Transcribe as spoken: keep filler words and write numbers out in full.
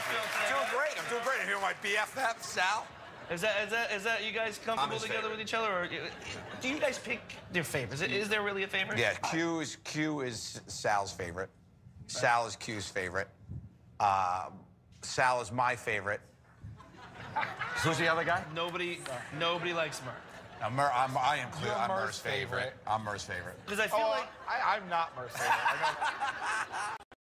I'm doing great. I'm doing great. I'm here with my B F F, Sal. Is that is that is that you guys comfortable together favorite. with each other, or do you guys pick your favorites? Is, is there really a favorite? Yeah, Q is Q is Sal's favorite. Sal is Q's favorite. Uh, Sal is my favorite. Who's the other guy? Nobody, nobody likes Murr. Uh, Mur, I'm, I am clear. You're I'm Murr's Mur's favorite. favorite. I'm Mur's favorite. Because I feel Oh, like I, I'm not Murr's favorite. I know.